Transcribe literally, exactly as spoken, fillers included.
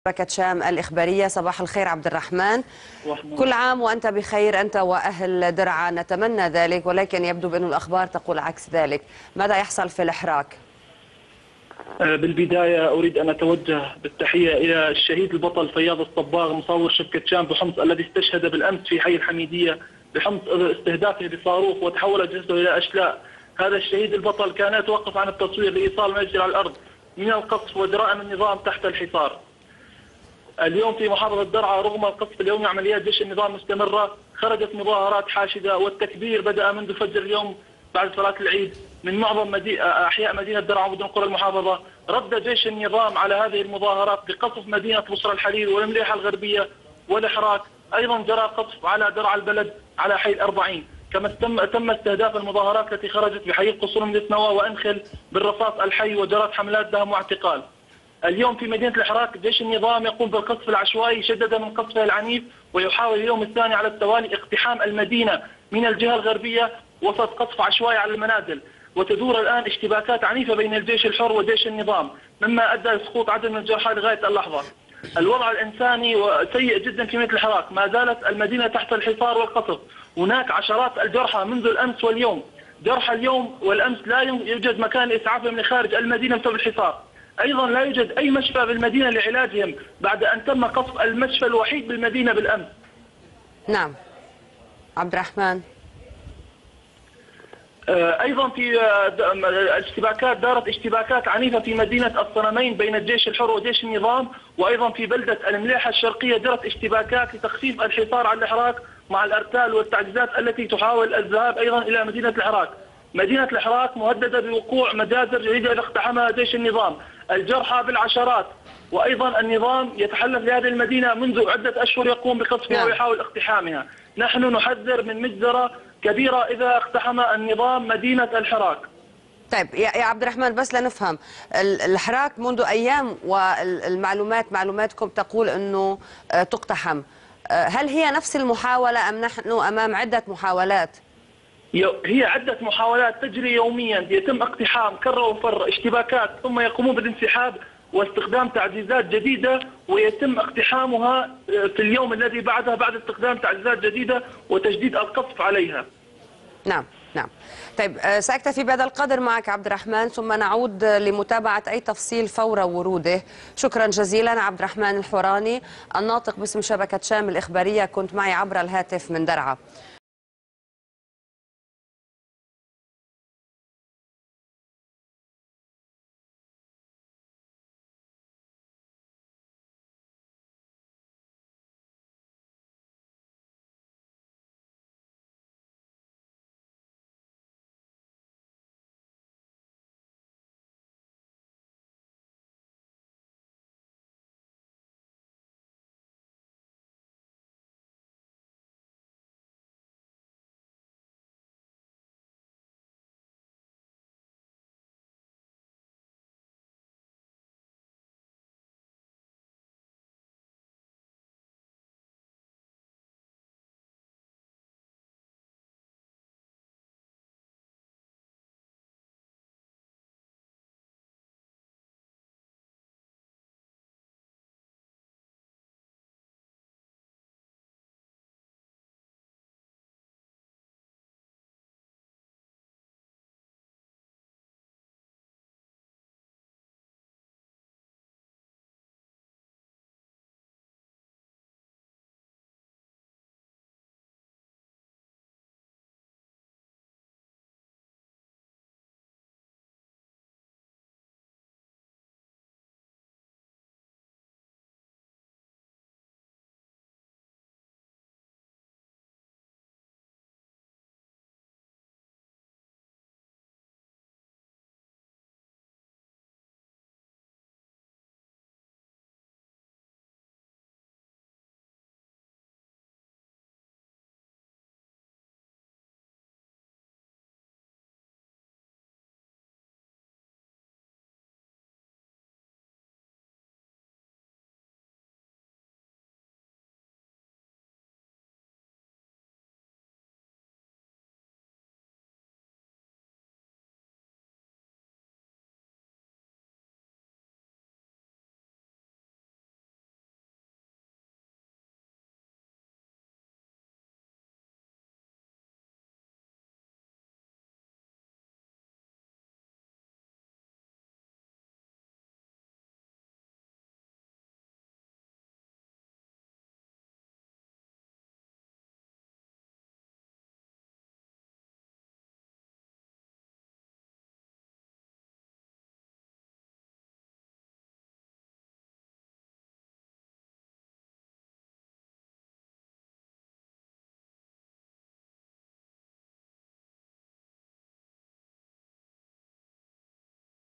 شبكة شام الإخبارية. صباح الخير عبد الرحمن. كل عام وأنت بخير أنت وأهل درعا، نتمنى ذلك، ولكن يبدو بأن الأخبار تقول عكس ذلك. ماذا يحصل في الإحراق؟ بالبداية أريد أن أتوجه بالتحية إلى الشهيد البطل فياض الصباغ مصور شبكة شام بحمص الذي استشهد بالأمس في حي الحميدية بحمص استهدافه بصاروخ وتحول جسده إلى أشلاء. هذا الشهيد البطل كان يتوقف عن التصوير لإيصال ما يجري على الأرض من القصف وجرائم النظام تحت الحصار. اليوم في محافظة درعا رغم القصف اليومي عمليات جيش النظام مستمرة، خرجت مظاهرات حاشدة والتكبير بدأ منذ فجر اليوم بعد صلاة العيد من معظم مدي... أحياء مدينة درعا ومدن قرى المحافظة. رد جيش النظام على هذه المظاهرات بقصف مدينة بصرى الحليل والمليحة الغربية والإحراق. أيضا جرى قصف على درعا البلد على حي الأربعين، كما تم تم استهداف المظاهرات التي خرجت بحي القصور من نوى وأنخل بالرصاص الحي وجرت حملات دهم واعتقال. اليوم في مدينة الإحراق جيش النظام يقوم بالقصف العشوائي شدد من قصفه العنيف، ويحاول اليوم الثاني على التوالي اقتحام المدينة من الجهة الغربية وسط قصف عشوائي على المنازل. وتدور الآن اشتباكات عنيفة بين الجيش الحر وجيش النظام مما أدى لسقوط عدد من الجرحى لغاية اللحظة. الوضع الإنساني سيء جدا في مدينة الإحراق، ما زالت المدينة تحت الحصار والقصف. هناك عشرات الجرحى منذ الأمس واليوم، جرحى اليوم والأمس لا يوجد مكان لإسعافهم لخارج المدينة بسبب الحصار. أيضا لا يوجد أي مشفى بالمدينة لعلاجهم بعد أن تم قصف المشفى الوحيد بالمدينة بالأمس. نعم عبد الرحمن. أيضا في اشتباكات دارت اشتباكات عنيفة في مدينة الصنمين بين الجيش الحر وجيش النظام، وأيضا في بلدة المليحة الشرقية جرت اشتباكات لتخفيف الحصار على الإحراق مع الأرتال والتعزيزات التي تحاول الذهاب أيضا إلى مدينة الإحراق. مدينة الإحراق مهددة بوقوع مجازر جديدة إذا اقتحمها جيش النظام، الجرحى بالعشرات، وأيضا النظام يتحلف لهذه المدينة منذ عدة أشهر يقوم بقصفها ويحاول اقتحامها. نحن نحذر من مجزرة كبيرة إذا اقتحم النظام مدينة الإحراق. طيب يا عبد الرحمن، بس لنفهم الإحراق منذ أيام والمعلومات معلوماتكم تقول أنه تقتحم، هل هي نفس المحاولة أم نحن أمام عدة محاولات؟ هي عدة محاولات تجري يوميا، يتم اقتحام كرة وفر اشتباكات ثم يقومون بالانسحاب واستخدام تعزيزات جديدة ويتم اقتحامها في اليوم الذي بعدها بعد استخدام تعزيزات جديدة وتجديد القصف عليها. نعم نعم. طيب سأكتفي بهذا القدر معك عبد الرحمن، ثم نعود لمتابعة أي تفصيل فور وروده. شكرا جزيلا عبد الرحمن الحوراني الناطق باسم شبكة شام الإخبارية، كنت معي عبر الهاتف من درعا.